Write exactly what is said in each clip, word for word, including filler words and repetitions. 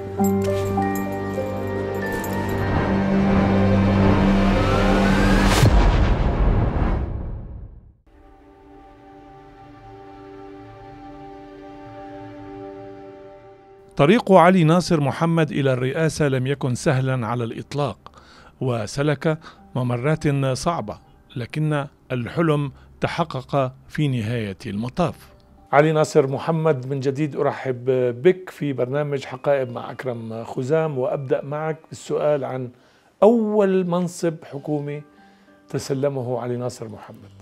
طريق علي ناصر محمد إلى الرئاسة لم يكن سهلا على الإطلاق، وسلك ممرات صعبة، لكن الحلم تحقق في نهاية المطاف. علي ناصر محمد، من جديد أرحب بك في برنامج حقائب مع أكرم خزام، وأبدأ معك بالسؤال عن أول منصب حكومي تسلمه علي ناصر محمد.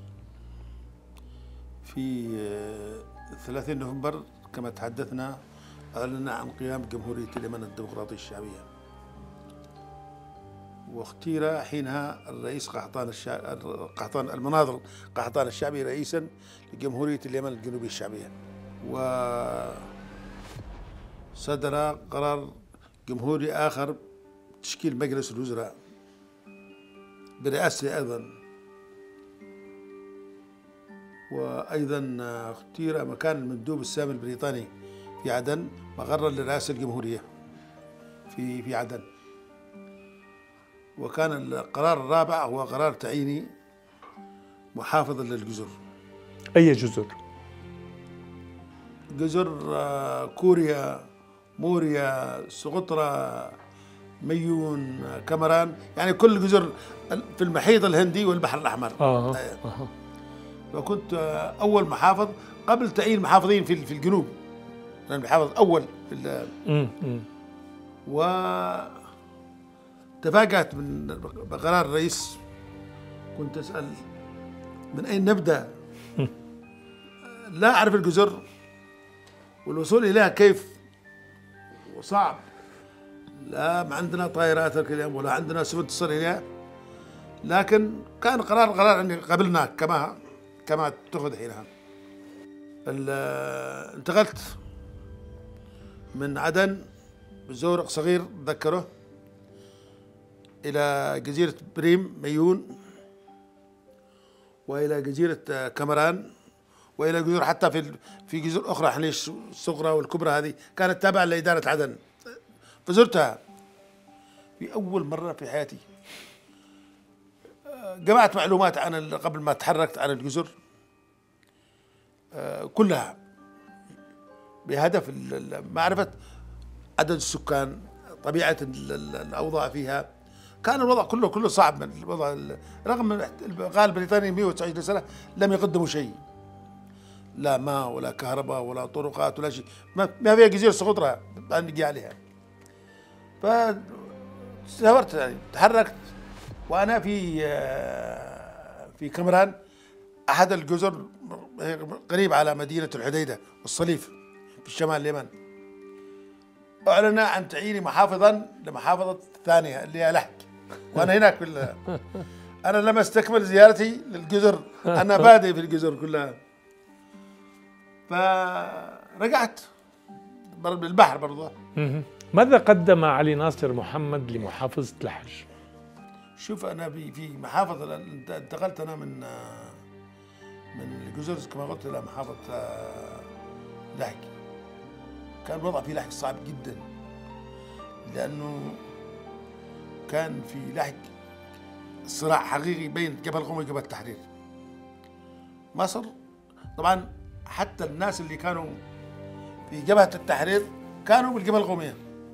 في ثلاثين نوفمبر كما تحدثنا أعلنا عن قيام جمهورية اليمن الديمقراطية الشعبية، واختير حينها الرئيس قحطان الشع... قحطان المناظر قحطان الشعبي رئيسا لجمهورية اليمن الجنوبية الشعبية، وصدر قرار جمهوري آخر تشكيل مجلس الوزراء برئاسته أيضا، وأيضا اختير مكان المندوب السامي البريطاني في عدن مقرا لرئاسة الجمهورية في في عدن. وكان القرار الرابع هو قرار تعييني محافظا للجزر. أي جزر؟ جزر كوريا، موريا، سقطرى، ميون، كامران، يعني كل جزر في المحيط الهندي والبحر الأحمر. آه. آه. وكنت أول محافظ قبل تعيين محافظين في في الجنوب، أنا المحافظ أول في ال و تفاجأت من بقرار الرئيس. كنت أسأل من أين نبدأ؟ لا أعرف الجزر والوصول إليها كيف، وصعب، لا ما عندنا طائرات اليوم ولا عندنا سفن تصل إليها، لكن كان قرار قرار أني قبلناه كما كما تأخذ حينها. انتقلت من عدن بزورق صغير أتذكره إلى جزيرة بريم ميون، وإلى جزيرة كامران، وإلى جزر حتى في في جزر أخرى حنيش الصغرى والكبرى، هذه كانت تابعة لإدارة عدن، فزرتها في أول مرة في حياتي. جمعت معلومات عن قبل ما تحركت عن الجزر كلها بهدف معرفة عدد السكان، طبيعة الأوضاع فيها. كان الوضع كله كله صعب، من الوضع رغم من قال بريطانيا مئة وتسعين سنة لم يقدموا شيء، لا ماء ولا كهرباء ولا طرقات ولا شيء، ما فيها جزيرة سقطرى نجي عليها. فسافرت يعني تحركت وأنا في في كامران، أحد الجزر قريب على مدينة الحديدة والصليف في الشمال اليمن. أعلن عن تعييني محافظا لمحافظة ثانية اللي هي لحج، وأنا هناك كلها. أنا لم أستكمل زيارتي للجزر، أنا بادئ في الجزر كلها. فرجعت بالبحر برضه. ماذا قدم علي ناصر محمد لمحافظة لحج؟ شوف أنا في محافظة انتقلت أنا من من الجزر كما قلت إلى محافظة لحج. كان الوضع في لحج صعب جدا، لأنه كان في لحج صراع حقيقي بين جبهة القومية وجبهة التحرير. مصر طبعا حتى الناس اللي كانوا في جبهة التحرير كانوا بالجبهة القومية،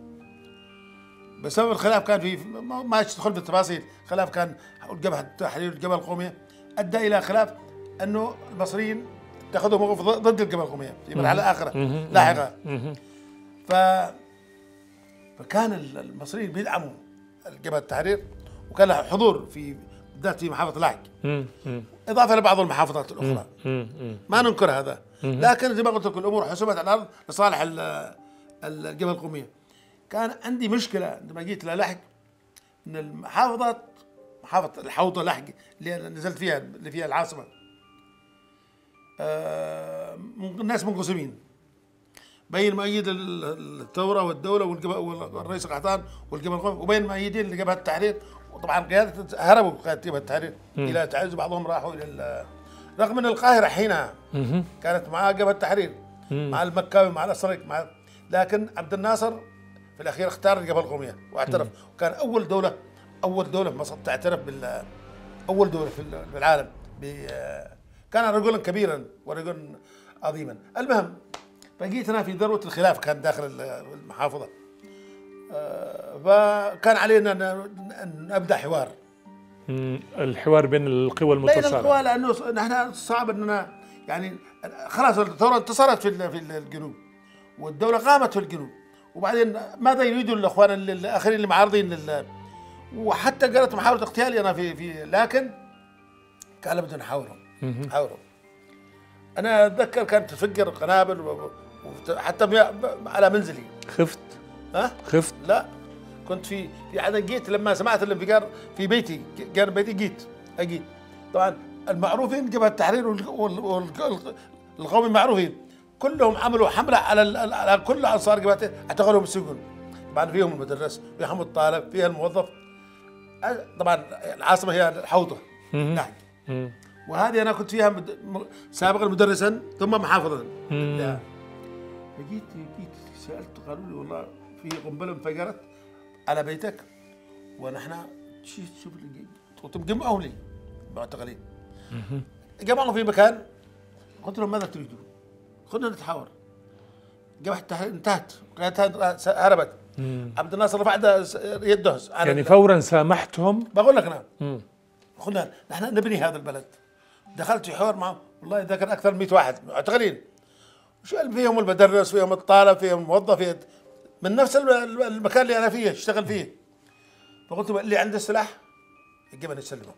بسبب الخلاف كان في ما ادخل في التفاصيل، خلاف كان جبهة التحرير والجبهة القومية أدى إلى خلاف أنه المصريين اتخذوا موقف ضد الجبهة القومية في مرحلة آخرة لاحقة. ف فكان المصريين بيدعموا الجبهة التحرير، وكان له حضور في بالذات في محافظة لحج، إضافة لبعض المحافظات الأخرى، ما ننكر هذا، لكن زي ما قلت لكم الأمور حسمت على الأرض لصالح الجبهة القومية. كان عندي مشكلة عندما جيت للحج إن المحافظات، محافظة الحوضة لحج اللي نزلت فيها اللي فيها العاصمة، آه الناس منقسمين بين مؤيد الثورة والدولة والرئيس قحطان والجبهة القومية، وبين مؤيدين لجبهة التحرير. وطبعا قيادة هربوا قيادة جبهة التحرير إلى تعز، بعضهم راحوا إلى رغم أن القاهرة حينها كانت مع جبهة التحرير مع المكاوي مع الأسرق مع، لكن عبد الناصر في الاخير اختار الجبهه القوميه واعترف، وكان اول دوله اول دوله في مصر تعترف بال اول دوله في العالم. كان رجلا كبيرا ورجلا عظيما. المهم فجيت انا في ذروه الخلاف كان داخل المحافظه، فكان علينا ان نبدا حوار. الحوار بين القوى المتصارعه، بين القوى، لانه نحن صعب اننا يعني خلاص الثوره انتصرت في في الجنوب والدوله قامت في الجنوب، وبعدين ماذا يريدوا الاخوان الاخرين اللي معارضين لل وحتى قالت محاوله اغتيالي انا في في لكن كان لابد نحاورهم نحاورهم. انا اتذكر كانت تفجر قنابل وحتى على منزلي. خفت؟ ها؟ خفت؟ لا، كنت في في عدن جيت لما سمعت الانفجار في بيتي جانب بيتي جيت اجيت. طبعا المعروفين جبهة التحرير والقومي معروفين كلهم عملوا حملة على على كل انصار جبهة اعتقلوهم السجن. طبعا فيهم المدرس، فيها محمود طالب، فيها الموظف. طبعا العاصمة هي الحوضة نحن، وهذه انا كنت فيها مد... سابقا مدرسا ثم محافظا. لا فجيت جيت سالت قالوا لي والله في قنبله انفجرت على بيتك ونحن شوف شوف قلت جمعوا لي معتقلين. جمعوا في مكان، قلت لهم ماذا تريدون؟ خلنا نتحاور. جبهة التحرير انتهت، قيادتها هربت. عبد الناصر رفع يده يعني فورا سامحتهم؟ بقول لك نعم. قلنا نحن نبني هذا البلد. دخلت في حوار معهم والله ذكر اكثر من مئة واحد معتقلين، فيهم المدرس، فيهم الطالب، فيهم الموظف، فيهم من نفس المكان اللي انا فيه اشتغل فيه. فقلت اللي عنده السلاح يجب ان يسلمه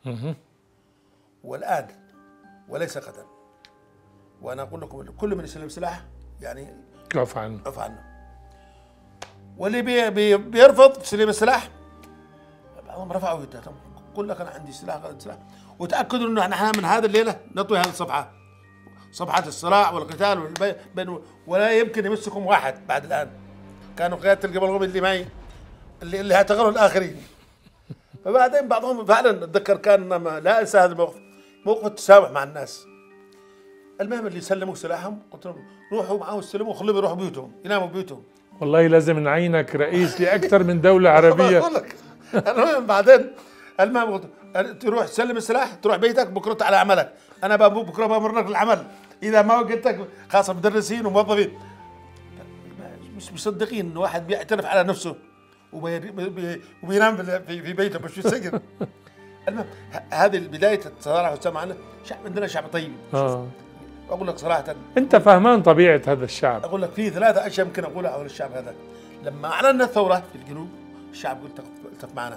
والان وليس غدا. وانا اقول لكم كل من يسلم سلاح يعني يعفى عنه يعفى عنه. واللي بي بي بيرفض تسليم السلاح بعضهم رفعوا يدهم، قل لك انا عندي سلاح سلاح. وتاكدوا انه نحن من هذا الليله نطوي هذه الصفحه، صفحه الصراع والقتال والبين، ولا يمكن يمسكم واحد بعد الان. كانوا قياده الجبهه القوميه اللي معي اللي اللي اعتقلوا الاخرين. فبعدين بعضهم فعلا اتذكر كان لا انسى هذا الموقف، موقف التسامح مع الناس. المهم اللي سلموا سلاحهم قلت لهم روحوا معه استلموا وخلوهم يروحوا بيوتهم يناموا بيوتهم. والله لازم نعينك رئيس لاكثر من دوله عربيه. بقول لك المهم بعدين المهم تروح تسلم السلاح تروح بيتك بكره على عملك. انا بكره بامرك العمل اذا ما وجدتك، خاصه مدرسين وموظفين مش مصدقين انه واحد بيعترف على نفسه وبينام في بيته مش في السجن. المهم هذه بدايه التصارع والسمع عنه. شعب عندنا شعب طيب. اه اقول لك صراحه انت فهمان طبيعه هذا الشعب. اقول لك في ثلاثه اشياء يمكن اقولها حول الشعب هذا. لما اعلنا الثوره في الجنوب الشعب التف معنا.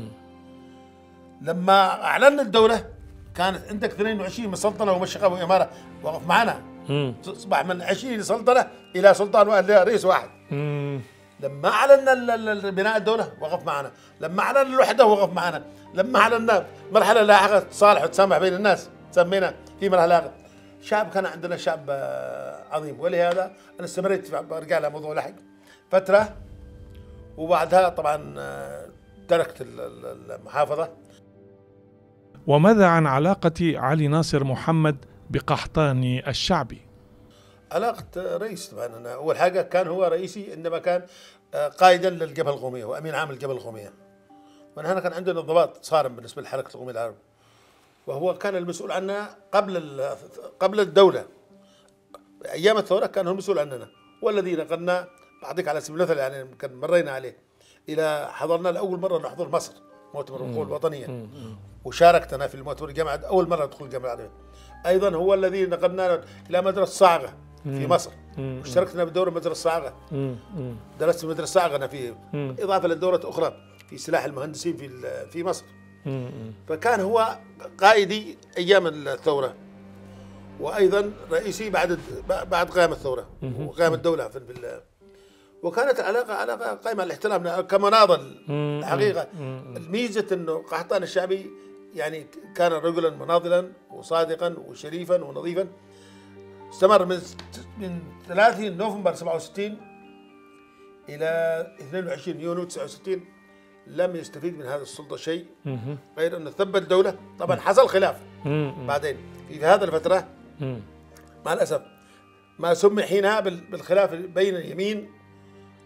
لما اعلنا الدوله كانت عندك اثنين وعشرين من سلطنه ومشيخه واماره وقف معنا. اصبح من عشرين سلطنه الى سلطان رئيس واحد. مم. لما اعلنا بناء الدوله وقف معنا، لما اعلنا الوحده وقف معنا، لما اعلنا مرحله لاحقه تصالح وتسامح بين الناس سمينا في مرحله لاحقه. شعب كان عندنا شعب عظيم، ولهذا انا استمريت برجع لموضوع لحق فتره، وبعدها طبعا تركت المحافظه. وماذا عن علاقة علي ناصر محمد بقحطاني الشعبي؟ علاقة رئيس طبعا. أنا أول حاجة كان هو رئيسي عندما كان قائدا للجبهة القومية وأمين عام الجبهة القومية، ونحن كان عندنا ضباط صارم بالنسبة لحركة القومية العربية، وهو كان المسؤول عنا قبل قبل الدولة. أيام الثورة كان هو المسؤول عننا، والذي نقلنا بعطيك على سبيل المثل يعني كان مرينا عليه إلى حضرنا لأول مرة نحضر مصر مؤتمر القوى الوطنية، وشاركت أنا في المؤتمر الجامعة أول مرة أدخل الجامعة العربية. أيضا هو الذي نقلنا إلى مدرسة صاعقة في مصر، واشتركنا بدورة مدرسة صاعقة، درست في مدرسة صاعقة أنا فيه، إضافة للدورة أخرى في سلاح المهندسين في في مصر. فكان هو قائدي أيام الثورة، وأيضا رئيسي بعد بعد قيام الثورة وقيام الدولة في ال وكانت العلاقة علاقة قائمة على الاحترام كمناضل. الحقيقة الميزة أنه قحطان الشعبي يعني كان رجلا مناضلا وصادقا وشريفا ونظيفا. استمر من من ثلاثين نوفمبر سبعة وستين إلى اثنين وعشرين يونيو تسعة وستين لم يستفيد من هذه السلطة شيء غير أنه ثبت الدولة. طبعا حصل خلاف بعدين في هذه الفترة مع الأسف، ما سمي حينها بالخلاف بين اليمين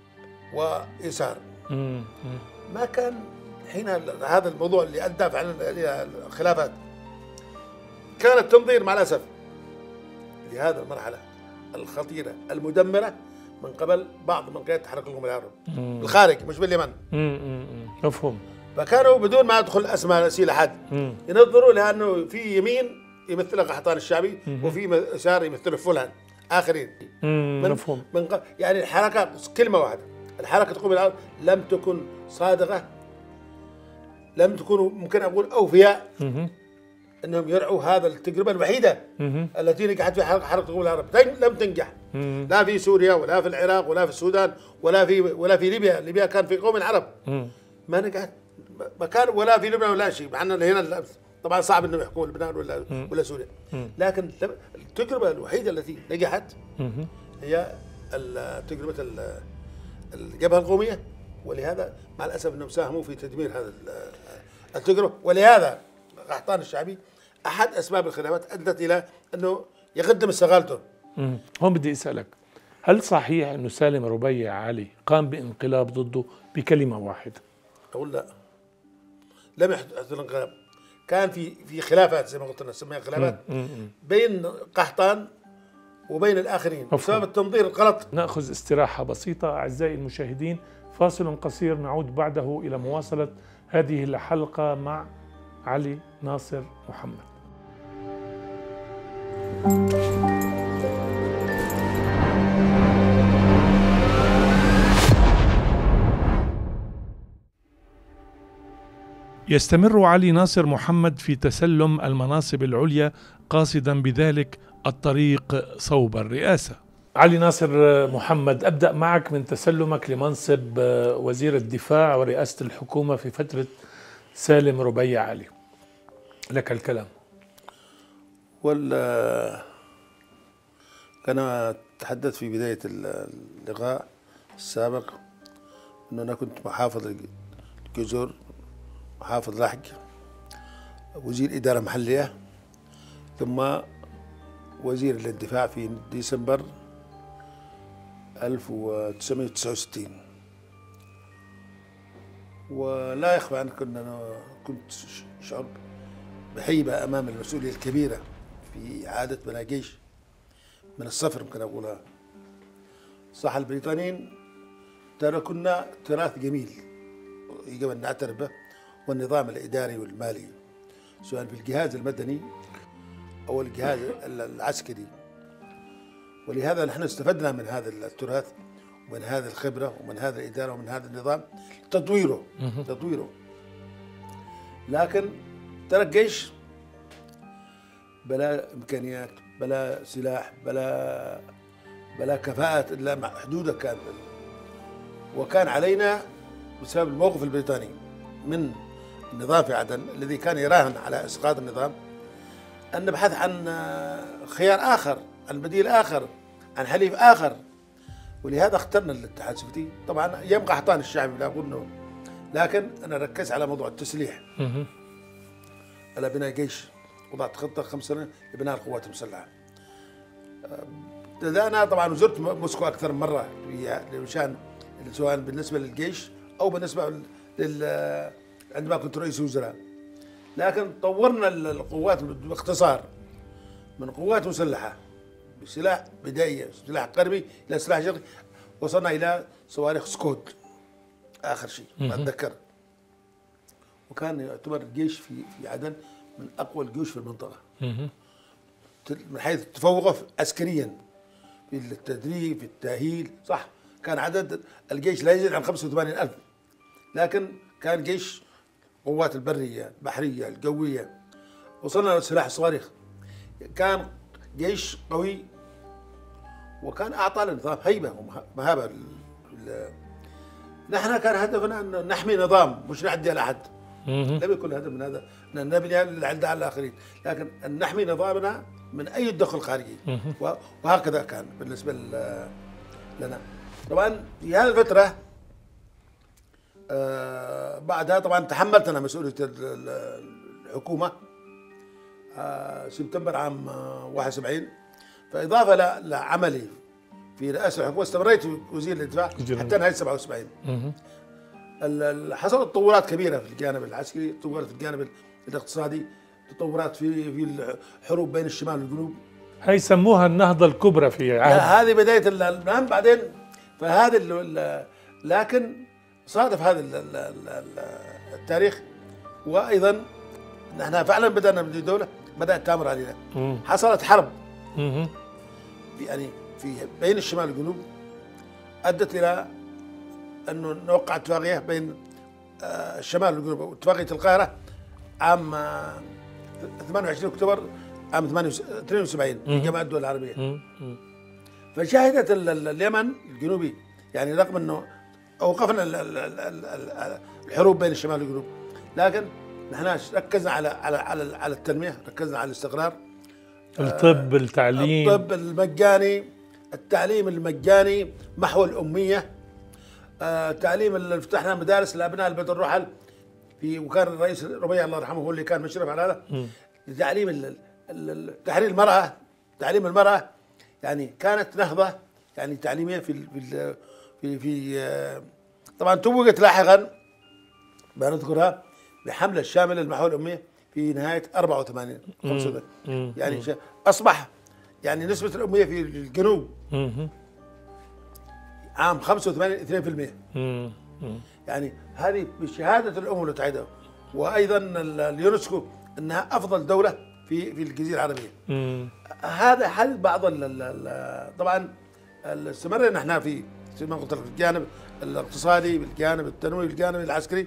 ويسار. ما كان حين هذا الموضوع اللي أدى فعلا إلى الخلافات، كان التنظير مع الأسف لهذه المرحلة الخطيرة المدمرة من قبل بعض من قيادة تحرك القومي العربي الخارج، مش باليمن. مفهوم. فكانوا بدون ما يدخل اسماء نسيل احد ينظروا لانه في يمين يمثل قحطان الشعبي وفي يسار يمثل فلان اخرين. من مفهوم. من ق... يعني الحركه كلمه واحده، الحركه القومي العربي لم تكن صادقه، لم تكونوا ممكن اقول اوفياء انهم يرعوا هذا التجربه الوحيده التي نجحت في حركه القومي العربي، لم تنجح لا في سوريا ولا في العراق ولا في السودان ولا في ولا في ليبيا. ليبيا كان في قوم العرب ما نجحت، ما كان ولا في لبنان ولا شيء، مع ان هنا طبعا صعب انهم يحكموا لبنان ولا ولا سوريا، لكن التجربه الوحيده التي نجحت هي تجربه الجبهه القوميه، ولهذا مع الاسف انهم ساهموا في تدمير هذا التجربه، ولهذا قحطان الشعبي احد اسباب الخلافات ادت الى انه يقدم استقالته. هون بدي اسالك، هل صحيح انه سالم ربيع علي قام بانقلاب ضده بكلمه واحده؟ اقول لا، لم يحدث الانقلاب، كان في في خلافات زي ما قلت لنا نسميها خلافات بين قحطان وبين الاخرين بسبب التنظير الغلط. ناخذ استراحه بسيطه اعزائي المشاهدين، فاصل قصير، نعود بعده الى مواصله هذه الحلقه مع علي ناصر محمد. يستمر علي ناصر محمد في تسلم المناصب العليا قاصدا بذلك الطريق صوب الرئاسة. علي ناصر محمد، أبدأ معك من تسلمك لمنصب وزير الدفاع ورئاسة الحكومة في فترة سالم ربيع علي، لك الكلام. وال أنا تحدثت في بداية اللقاء السابق أنه أنا كنت محافظ الجزر، محافظ لحج، وزير إدارة محلية، ثم وزير للدفاع في ديسمبر ألف وتسعمائة وتسعة وستين. ولا يخفى عنك أن أنا كنت شعور بهيبة أمام المسؤولية الكبيرة في إعادة بناء جيش من الصفر، ممكن أقولها. صح، البريطانيين تركنا تراث جميل يجب أن نعترف به، والنظام الإداري والمالي سواء في الجهاز المدني أو الجهاز العسكري، ولهذا نحن استفدنا من هذا التراث ومن هذه الخبرة ومن هذه الإدارة ومن هذا النظام تطويره تطويره لكن ترك جيش بلا إمكانيات، بلا سلاح، بلا بلا كفاءة إلا مع حدوده كاملة. وكان علينا بسبب الموقف البريطاني من النظام في عدن الذي كان يراهن على إسقاط النظام أن نبحث عن خيار آخر، عن بديل آخر، عن حليف آخر، ولهذا اخترنا الاتحاد السوفيتي. طبعا يبقى قحطان الشعبي لا أقول إنه، لكن أنا ركزت على موضوع التسليح، على بناء جيش، وضعت خطة خمس سنين لبناء القوات المسلحة. أنا طبعا زرت موسكو أكثر من مرة مشان سواء بالنسبة للجيش أو بالنسبة لل عندما كنت رئيس وزراء، لكن طورنا القوات باختصار من قوات مسلحة بسلاح بدائية، سلاح قربي، إلى سلاح شرقي، وصلنا إلى صواريخ سكود آخر شيء ما أتذكر. وكان يعتبر الجيش في في عدن من أقوى الجيوش في المنطقة من حيث التفوق عسكريا في التدريب، في التأهيل. صح، كان عدد الجيش لا يزيد عن خمسة وثمانين ألف، لكن كان جيش قوات البرية، البحرية، الجوية. وصلنا لسلاح الصواريخ، كان جيش قوي، وكان أعطى للنظام هيبة ومهابة. نحن كان هدفنا أن نحمي نظام، مش نعدي على أحد. لم يكن الهدف من هذا أن نبني على الآخرين، لكن أن نحمي نظامنا من أي تدخل خارجي. وهكذا كان بالنسبة لنا. طبعا في هذه الفترة آه بعدها طبعا تحملت أنا مسؤولية الحكومة آه سبتمبر عام واحد وسبعين، فإضافة لعملي في رئاسه الحكومه، استمريت وزير الدفاع حتى نهايه سبعة وسبعين. حصلت تطورات كبيره في الجانب العسكري، تطورات في الجانب الاقتصادي، تطورات في في الحروب بين الشمال والجنوب. هي سموها النهضه الكبرى في عهد. هذه بدايه المهم. بعدين فهذا لكن صادف هذا التاريخ، وايضا نحن فعلا بدانا بدوله بدات تامر علينا. مم. حصلت حرب مم. يعني في بين الشمال والجنوب، ادت الى انه نوقع اتفاقيه بين الشمال والجنوب، واتفاقيه القاهره عام ثمانية وعشرين اكتوبر عام اثنين وسبعين في جامعه الدول العربيه. مم. فشهدت اليمن الجنوبي يعني رغم انه اوقفنا الحروب بين الشمال والجنوب، لكن نحن ركزنا على على على على التنميه، ركزنا على الاستقرار، الطب، التعليم، الطب المجاني، التعليم المجاني، محو الاميه، التعليم اللي فتحنا مدارس لابناء البدو الرحل في، وكان الرئيس ربيع الله يرحمه هو اللي كان مشرف على هذا لتعليم تحرير المراه، تعليم المراه. يعني كانت نهضه يعني تعليميه في في في, في طبعا توجت لاحقا بنذكرها بحمله الشامله للمحو الاميه في نهايه أربعة وثمانين خمسة وثمانين. يعني مم. اصبح يعني نسبه الاميه في الجنوب مم. عام خمسة وثمانين اثنين بالمئة. يعني هذه بشهاده الامم المتحده وايضا اليونسكو انها افضل دوله في في الجزيره العربيه. مم. هذا حل بعض ال ال طبعا استمرنا احنا في زي ما قلت لك الجانب الاقتصادي، بالجانب التنموي، بالجانب العسكري،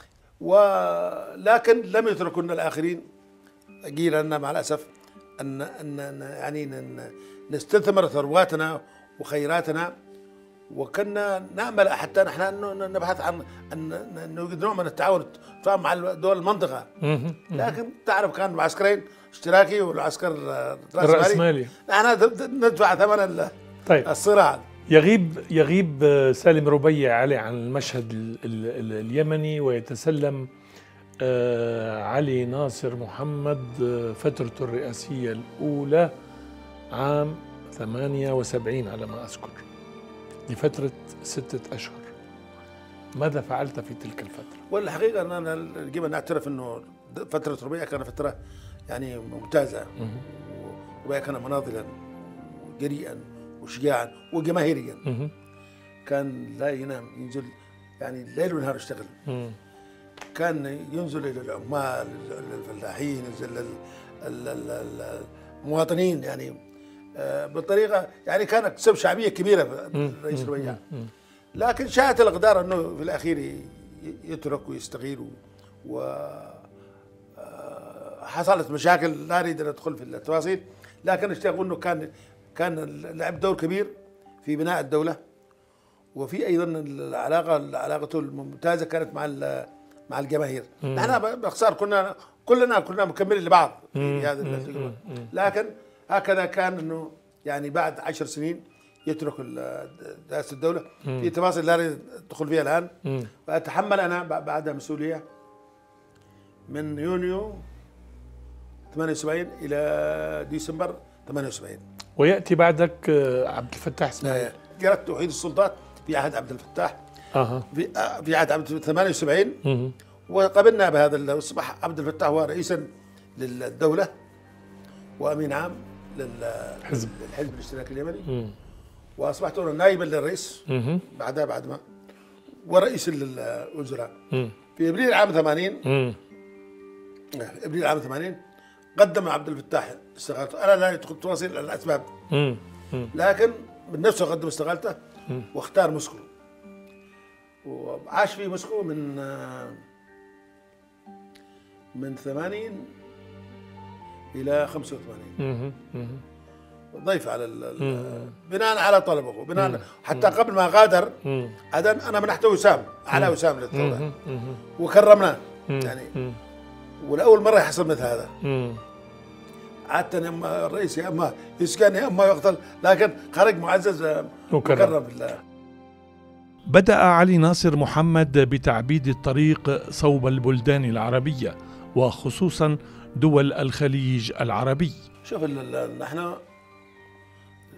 ولكن لم يتركونا الاخرين. قيل لنا مع الاسف ان ان يعني نستثمر ثرواتنا وخيراتنا، وكنا نامل حتى نحن نبحث عن ان نوجد نوع من التعاون مع دول المنطقه، لكن تعرف كان العسكرين اشتراكي والعسكر الراسمالي، نحن ندفع ثمن طيب. الصراع. يغيب يغيب سالم ربيع علي عن المشهد ال ال اليمني، ويتسلم علي ناصر محمد فترته الرئاسية الأولى عام ثمانية وسبعين على ما أذكر، لفترة ستة أشهر. ماذا فعلت في تلك الفترة؟ والحقيقة أننا يجب أن نعترف أنه فترة ربيع كانت فترة يعني ممتازة، ربيع كان مناضلا جريئا وشجاعا وجماهيريا. مه. كان لا ينام، ينزل يعني ليل ونهار يشتغل. مه. كان ينزل الى العمال، الفلاحين، ينزل المواطنين، يعني بطريقه يعني كانت تكسب شعبيه كبيره الرئيس ربيع. لكن شاءت الاقدار انه في الاخير يترك ويستغير، و حصلت مشاكل لا اريد ان ادخل في التفاصيل، لكن اشتغل انه كان كان لعب دور كبير في بناء الدولة، وفي أيضا العلاقة علاقته الممتازة كانت مع مع الجماهير. نحن باختصار كنا كلنا كنا مكملين لبعض في هذا التجربة، لكن هكذا كان إنه يعني بعد عشر سنين يترك رئاسة الدولة في تفاصيل لا أريد أدخل فيها الآن. فأتحمل أنا بعدها مسؤولية من يونيو ثمانية وسبعين إلى ديسمبر ثمانية وسبعين. ويأتي بعدك عبد الفتاح اسماعيل. جرت توحيد السلطات في عهد عبد الفتاح. أه. في في عهد عبد ثمانية وسبعين. أه. وقبلنا بهذا، اصبح عبد الفتاح هو رئيسا للدولة وامين عام للحزب الحزب الاشتراكي اليمني. أه. واصبحت انا نائبا للرئيس. أه. بعدها بعد ما ورئيس للوزراء. أه. في ابريل عام ثمانين. أه. ابريل عام ثمانين قدم عبد الفتاح استقالته. انا لا يدخل تفاصيل الاسباب، لكن من نفسه قدم استقالته واختار موسكو، وعاش في موسكو من من ثمانين الى خمسة وثمانين، ضيف على بناء على طلبه، بناء حتى قبل ما غادر عدن انا منحته وسام، اعلى وسام للثوره وكرمناه يعني، ولاول مره يحصل مثل هذا. عادة اما الرئيس يا اما يسكن يا اما يقتل، لكن خرج معزز مكرم بالله. بدأ علي ناصر محمد بتعبيد الطريق صوب البلدان العربية، وخصوصا دول الخليج العربي. شوف نحن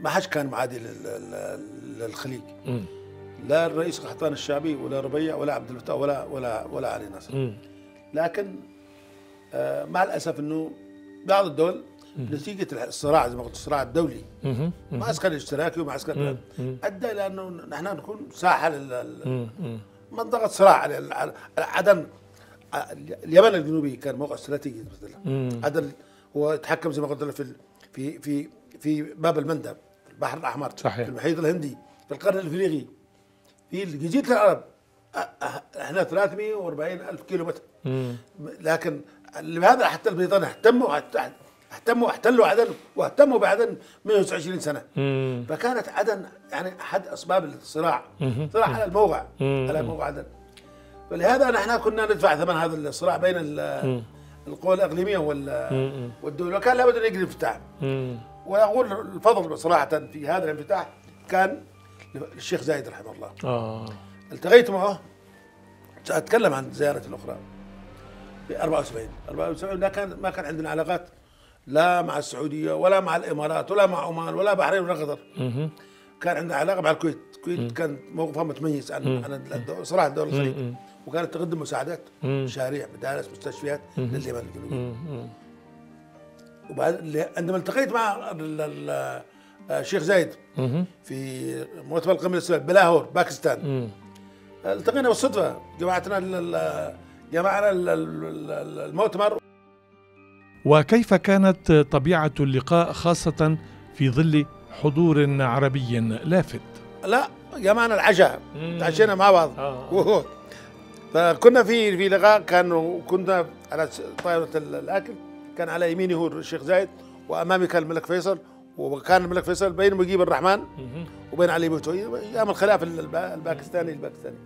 ما حدش كان معادي للخليج، لا الرئيس قحطان الشعبي ولا ربيع ولا عبد الفتاح ولا ولا ولا علي ناصر. لكن آه مع الاسف انه بعض الدول نتيجه الصراع زي ما قلت الصراع الدولي معسكر الاشتراكي ومعسكر ادى الى انه نحن نكون ساحه منطقه صراع على عدن. اليمن الجنوبي كان موقع استراتيجي مثلا، عدن هو يتحكم زي ما قلت لك في في في في باب المندب في البحر الاحمر، صحيح. في المحيط الهندي، في القرن الافريقي، في جزيره العرب. احنا ثلاثمئة وأربعين ألف كيلو متر. لكن لهذا حتى البريطانيين اهتموا اهتموا احتلوا عدن واهتموا بعدن مئة وتسعة وعشرين سنه. فكانت عدن يعني احد اسباب الصراع، صراع على الموقع، على موقع عدن. فلهذا نحن كنا ندفع ثمن هذا الصراع بين القوى الاقليميه والدول، وكان لابد ان يجري انفتاح. واقول الفضل صراحه في هذا الانفتاح كان للشيخ زايد رحمه الله. آه. التقيت معه، سأتكلم عن زيارتي الأخرى في أربعة وسبعين أربعة وسبعين. لا كان ما كان عندنا علاقات لا مع السعودية ولا مع الإمارات ولا مع عمان ولا بحرين ولا قطر. كان عندنا علاقة مع الكويت. الكويت كان موقفها متميز عن عن صراحة دول الخليج، وكانت تقدم مساعدات، مشاريع، مدارس، مستشفيات لليمن الجنوبي. وبعد عندما التقيت مع الشيخ زايد في مؤتمر القمة الإسلامية بلاهور باكستان، التقينا بالصدفة، جماعتنا جماعنا المؤتمر. وكيف كانت طبيعة اللقاء خاصة في ظل حضور عربي لافت؟ لا جمعنا العشاء، تعشينا مع بعض. آه. فكنا في في لقاء، كانوا كنا على طاولة الأكل، كان على يميني هو الشيخ زايد وأمامي كان الملك فيصل، وكان الملك فيصل بين مجيب الرحمن وبين علي بوتوي ايام الخلافه الباكستاني الباكستاني.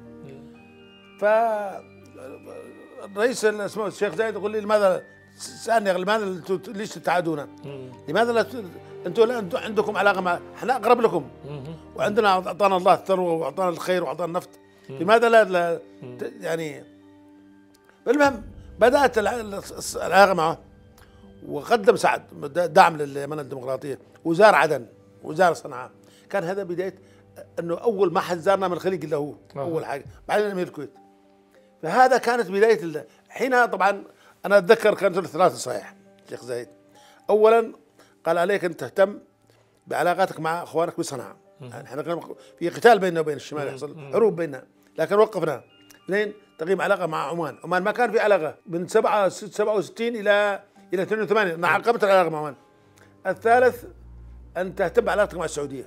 فالرئيس اسمه الشيخ زايد يقول لي لماذا سالني لماذا ليش تتعادون؟ لماذا لا انتم لا انتم عندكم علاقه مع احنا اقرب لكم، وعندنا اعطانا الله الثروه واعطانا الخير واعطانا النفط، لماذا لا, لا يعني. المهم بدات العلاقه معه، وقدم سعد دعم لليمن الديمقراطيه، وزار عدن وزار صنعاء. كان هذا بدايه انه اول ما حد زارنا من الخليج الا هو اول حاجه، بعدين امير الكويت. فهذا كانت بدايه حينها. طبعا انا اتذكر كانت له ثلاث نصائح الشيخ زايد. اولا قال عليك ان تهتم بعلاقاتك مع اخوانك بصنعاء، يعني احنا كان في قتال بيننا وبين الشمال، يحصل حروب بيننا، لكن وقفنا. اثنين تقييم علاقه مع عمان، عمان ما كان في علاقه من سبعة وستين الى الى اثنين وثمانين، انا عقبت العلاقه مع عمان. الثالث ان تهتم بعلاقتك مع السعوديه،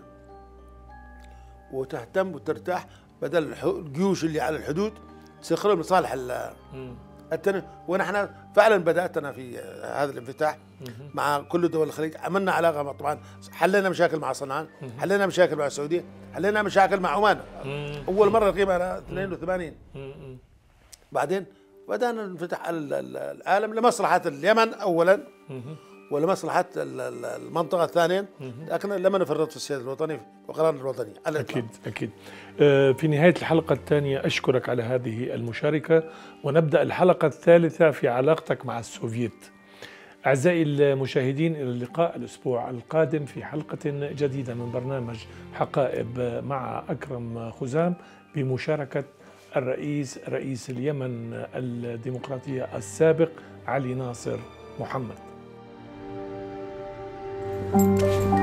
وتهتم وترتاح بدل الجيوش اللي على الحدود تسخرهم لصالح التنميه. ونحن فعلا بداتنا في هذا الانفتاح مع كل دول الخليج، عملنا علاقه طبعا، حلينا مشاكل مع صنعاء، حلينا مشاكل مع السعوديه، حلينا مشاكل مع عمان. اول مره نقيم على اثنين وثمانين. بعدين بدأنا ننفتح على العالم لمصلحة اليمن أولا ولمصلحة المنطقة ثانيا، لكن لما نفرط في السيادة الوطني وقرارنا الوطني. أكيد أكيد. في نهاية الحلقة الثانية أشكرك على هذه المشاركة، ونبدأ الحلقة الثالثة في علاقتك مع السوفييت. أعزائي المشاهدين، إلى اللقاء الأسبوع القادم في حلقة جديدة من برنامج حقائب مع أكرم خزام، بمشاركة الرئيس رئيس اليمن الديمقراطية السابق علي ناصر محمد.